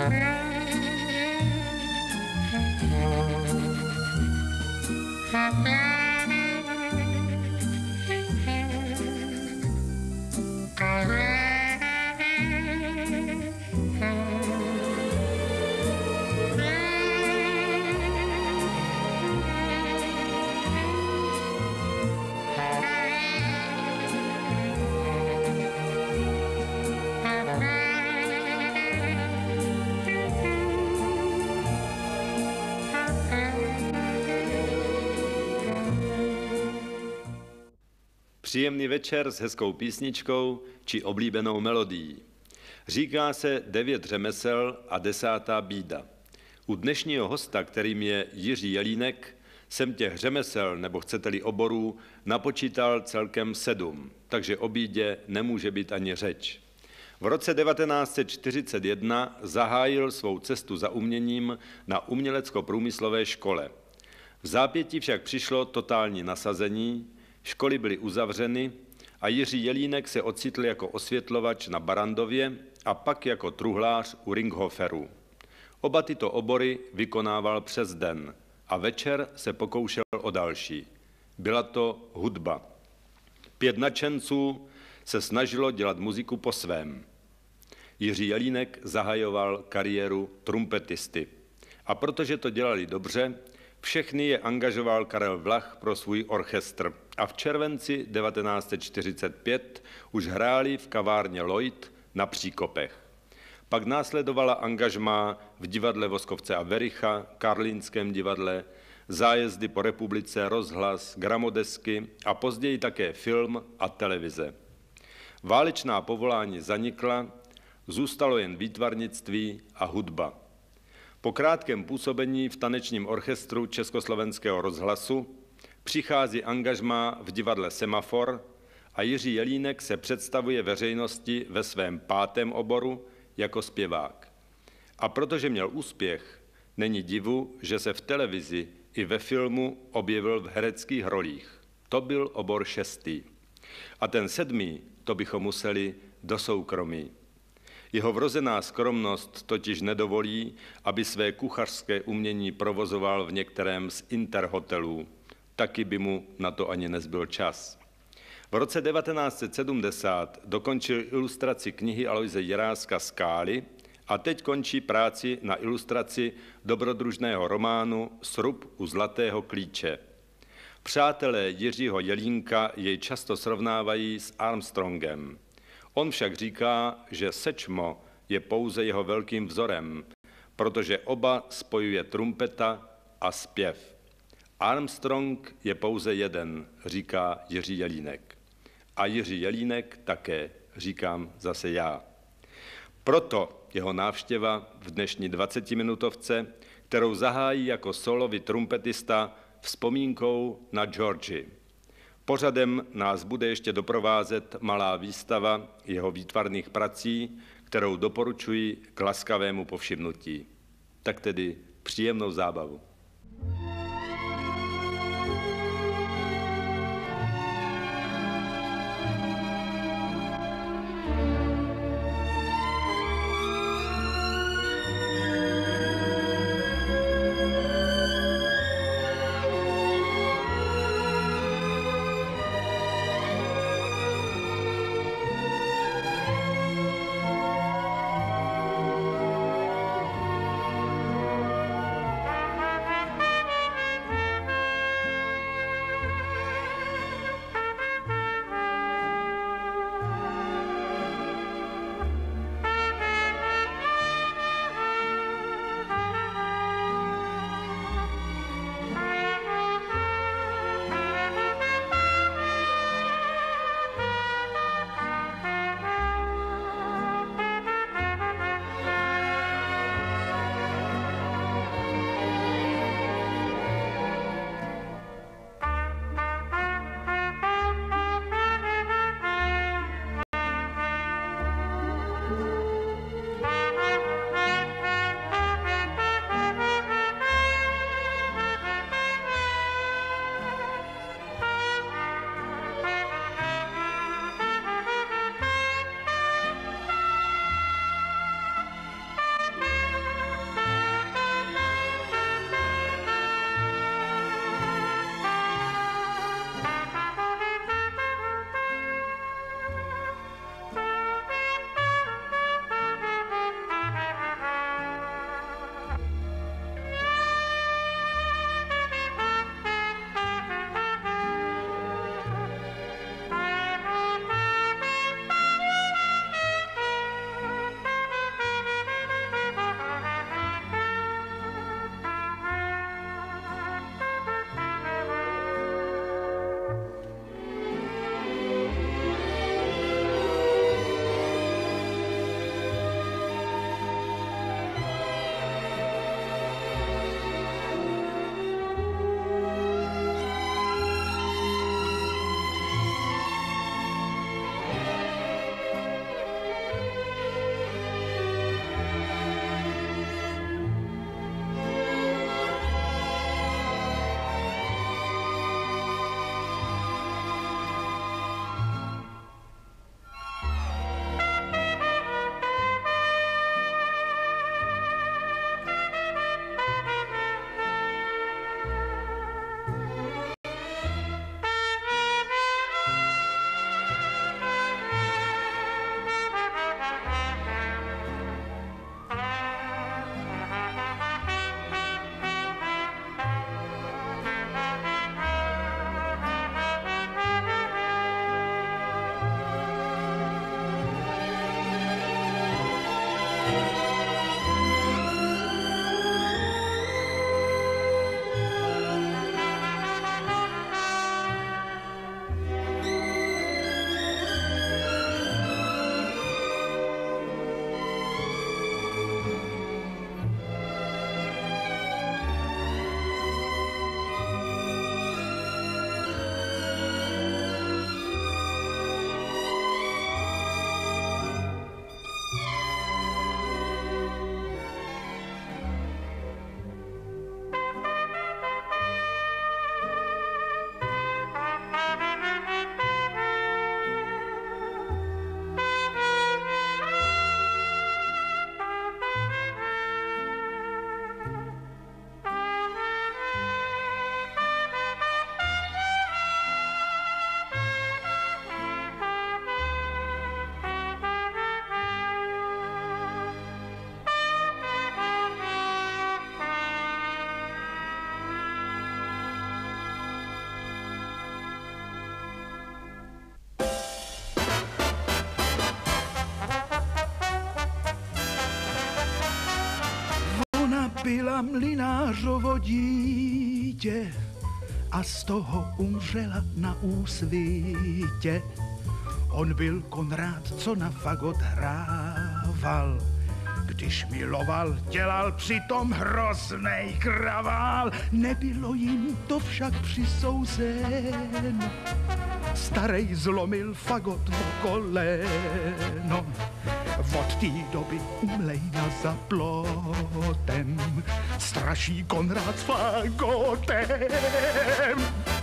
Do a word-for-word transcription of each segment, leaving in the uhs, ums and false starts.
Příjemný večer s hezkou písničkou či oblíbenou melodií. Říká se devět řemesel a desátá bída. U dnešního hosta, kterým je Jiří Jelínek, jsem těch řemesel, nebo chcete-li oborů, napočítal celkem sedm, takže o bídě nemůže být ani řeč. V roce devatenáct set čtyřicet jedna zahájil svou cestu za uměním na umělecko-průmyslové škole. V zápětí však přišlo totální nasazení, školy byly uzavřeny a Jiří Jelínek se ocitl jako osvětlovač na Barrandově a pak jako truhlář u Ringhoferu. Oba tyto obory vykonával přes den a večer se pokoušel o další. Byla to hudba. Pět nadšenců se snažilo dělat muziku po svém. Jiří Jelínek zahajoval kariéru trumpetisty. A protože to dělali dobře, všechny je angažoval Karel Vlach pro svůj orchestr a v červenci devatenáct set čtyřicet pět už hráli v kavárně Lloyd na Příkopech. Pak následovala angažmá v divadle Voskovce a Vericha, Karlínském divadle, zájezdy po republice, rozhlas, gramodesky a později také film a televize. Válečná povolání zanikla, zůstalo jen výtvarnictví a hudba. Po krátkém působení v tanečním orchestru Československého rozhlasu přichází angažmá v divadle Semafor a Jiří Jelínek se představuje veřejnosti ve svém pátém oboru jako zpěvák. A protože měl úspěch, není divu, že se v televizi i ve filmu objevil v hereckých rolích. To byl obor šestý. A ten sedmý, to bychom museli do soukromí. Jeho vrozená skromnost totiž nedovolí, aby své kuchařské umění provozoval v některém z interhotelů. Taky by mu na to ani nezbyl čas. V roce devatenáct set sedmdesát dokončil ilustraci knihy Aloise Jiráska Skály a teď končí práci na ilustraci dobrodružného románu Srub u zlatého klíče. Přátelé Jiřího Jelínka jej často srovnávají s Armstrongem. On však říká, že Sečmo je pouze jeho velkým vzorem, protože oba spojuje trumpeta a zpěv. Armstrong je pouze jeden, říká Jiří Jelínek. A Jiří Jelínek také, říkám zase já. Proto jeho návštěva v dnešní dvacetiminutovce, kterou zahájí jako solový trumpetista vzpomínkou na Georgi. Pořadem nás bude ještě doprovázet malá výstava jeho výtvarných prací, kterou doporučuji k laskavému povšimnutí. Tak tedy příjemnou zábavu. Thank you. byla mlynářovo dítě a z toho umřela na úsvitě. On byl Konrád, co na fagot hrával. Když miloval, dělal přitom hroznej kravál. Nebylo jim to však přisouzeno. Starej zlomil fagot v koleno. Od té doby umlejna za plotem straší Konrád s fagotem.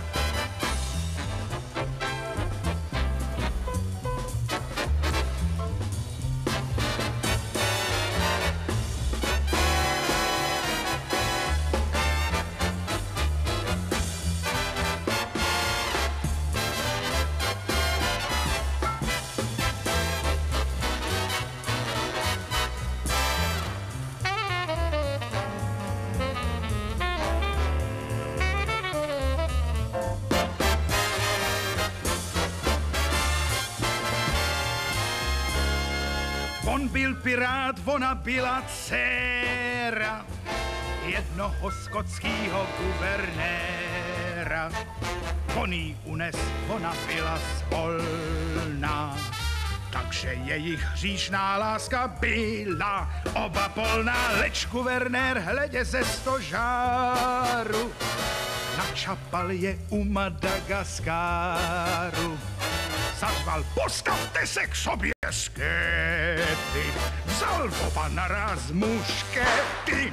On byl pirát, ona byla dcéra jednoho skotského guvernéra. On jí unes, ona byla zvolná, takže jejich hříšná láska byla oba polná. Leč guvernér hledě ze stožáru načapal je u Madagaskáru. Zazval, postavte se k sobě skety, vzal oba naraz muškety.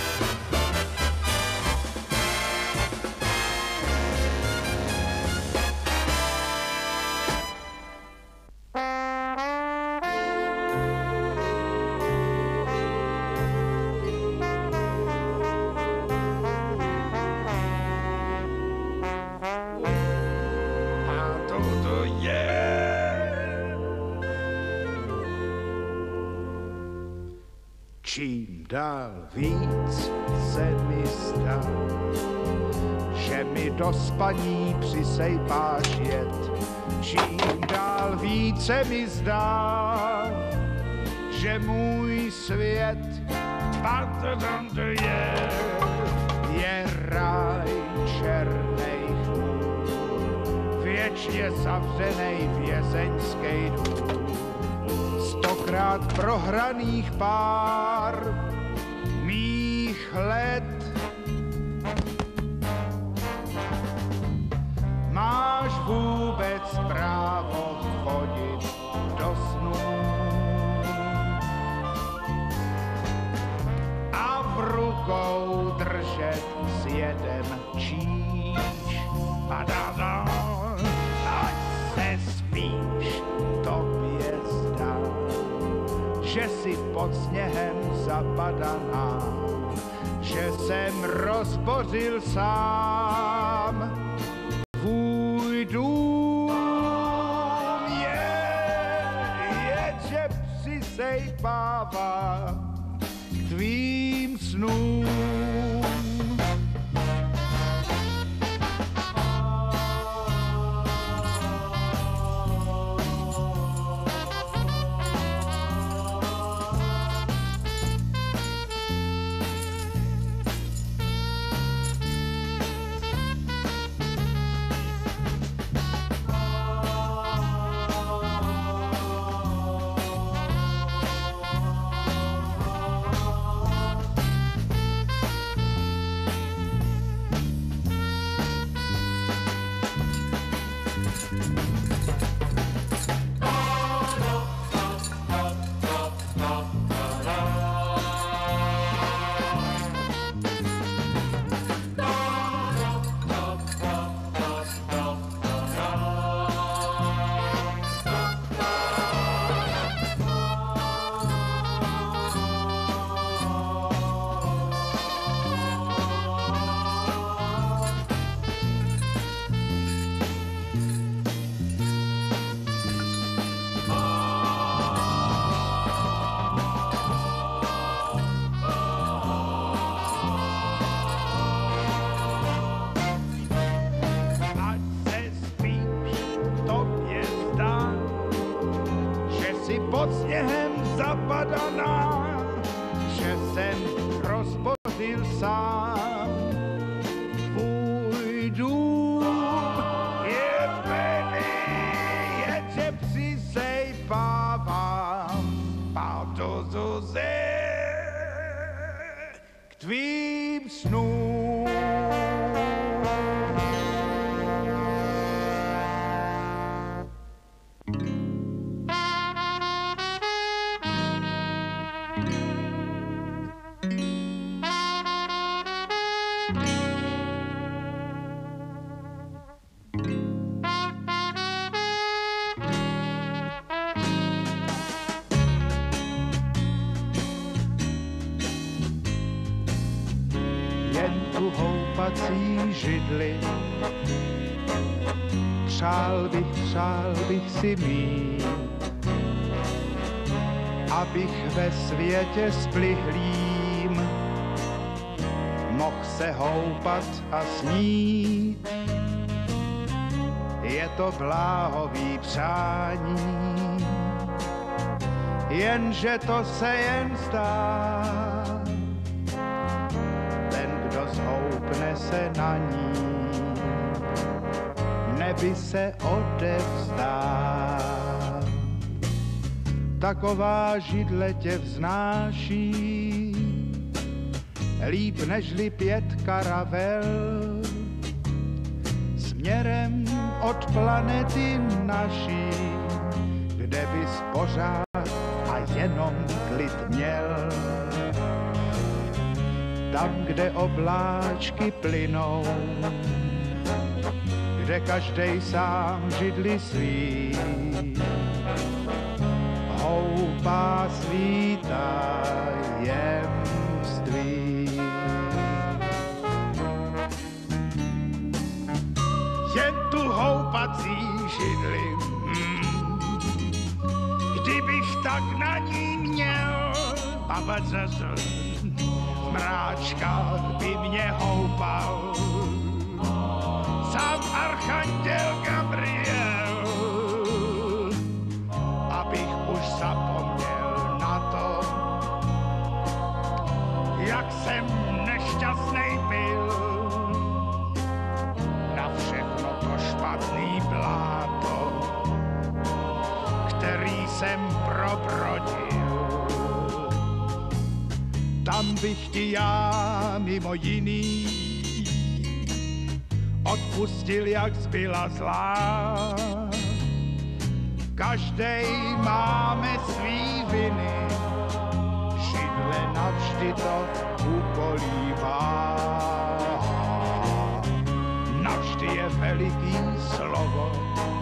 Čím dál víc se mi zdá, že mi do spaní přisejpáš jed. Čím dál více mi zdá, že můj svět je, je ráj černej chmůr, věčně zavřenej vězeňskej dům. Stokrát prohraných pár mých let. Máš vůbec právo chodit do snů a v rukou držet s jedem číš. Padá, ať se spíš tobě zdá, že si pod sněhem zapadaná, že jsem rozbořil sám tvůj dům. Je, je, že přisejpává k tvým snům. Pod sněhem zapadaná, že jsem rozbořil tvým snům. Houpací židli. Přál bych, přál bych si mít, abych ve světě splihlým mohl se houpat a snít. Je to bláhový přání, jenže to se jen zdá. Zhoupne se na ní, nebi se odevzdá. Taková židle tě vznáší, líp nežli pět karavel, směrem od planety naší, kde bys pořád a jenom klid měl. Tam, kde obláčky plynou, kde každej sám židli svý houpá svý tajemství. Jen tu houpací židli, hmm, kdybych tak na ní měl babazazl, v mráčkách by mě houpal sám archanděl Gabriel, abych už zapomněl na to, jak jsem nešťastnej byl, na všechno to špatný bláto, který jsem probrodil. Tam bych ti já mimo jiný odpustil, jak zbyla zlá. Každej máme svý viny, židle navždy to ukolívá. Navždy je veliký slovo,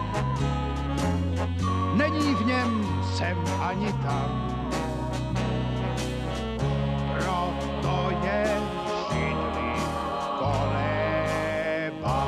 není v něm sem ani tam. Proto je židli kolébá.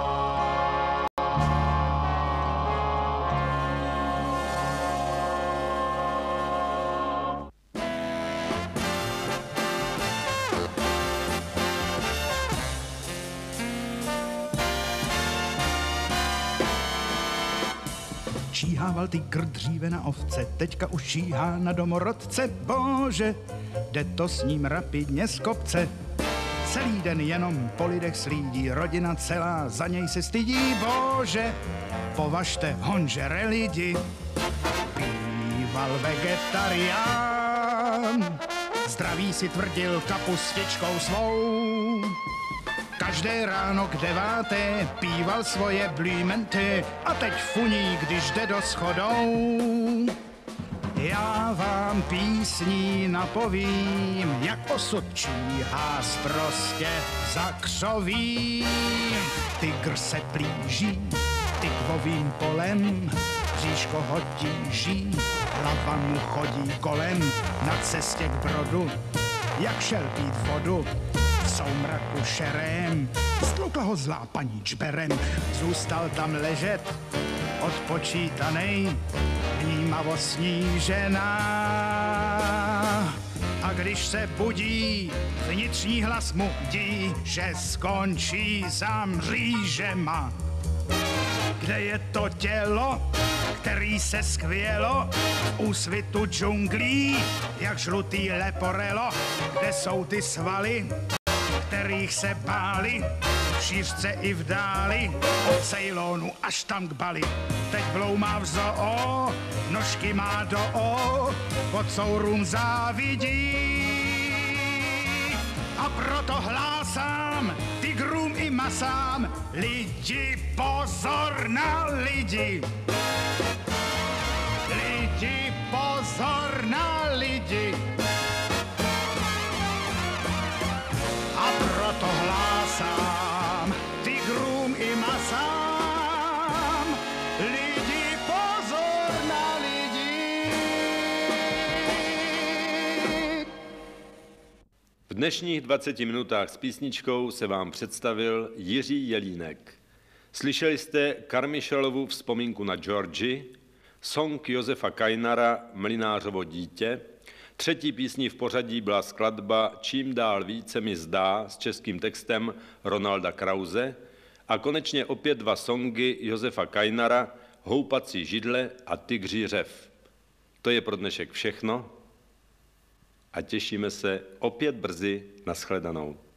Číhával tygr dříve na ovce, teďka už číhá na domorodce. Bože, jde to s ním rapidně z kopce. Celý den jenom po lidech slídí, rodina celá za něj se stydí. Bože, považte, on žere lidi. Býval vegetarián, zdraví si tvrdil kapustičkou svou. Každé ráno k deváté píval svoje blümenty a teď funí, když jde do schodou. Já vám písní napovím, jak osud číhá sprostě za křovím. Tygr se plíží tykvovým polem, bříško ho tíží, hlava mu chodí kolem. Na cestě k brodu, jak šel pít vodu, v soumraku šerém stlukla ho zlá paní čberem. Zůstal tam ležet, odpočítanej, vnímavo snížená. A když se budí, vnitřní hlas mu dí, že skončí za mřížema. Kde je to tělo, který se skvělo v úsvitu džunglí, jak žlutý leporelo? Kde jsou ty svaly, kterých se báli v šířce i v dáli, od Ceylonu až tam k Bali? Teď bloumá v zoo, nožky má do o, pod sourům závidí. A proto hlásám tigrům i masám, lidi, pozor na lidi. Lidi, pozor na lidi. A proto hlásám tigrům i masám, lidi, pozor na lidi. V dnešních dvaceti minutách s písničkou se vám představil Jiří Jelínek. Slyšeli jste Karmišelovu vzpomínku na Georgi, song Josefa Kajnara Mlynářovo dítě, třetí písní v pořadí byla skladba Čím dál více mi zdá s českým textem Ronalda Krause a konečně opět dva songy Josefa Kajnara Houpací židle a Tygří řev. To je pro dnešek všechno a těšíme se opět brzy na shledanou.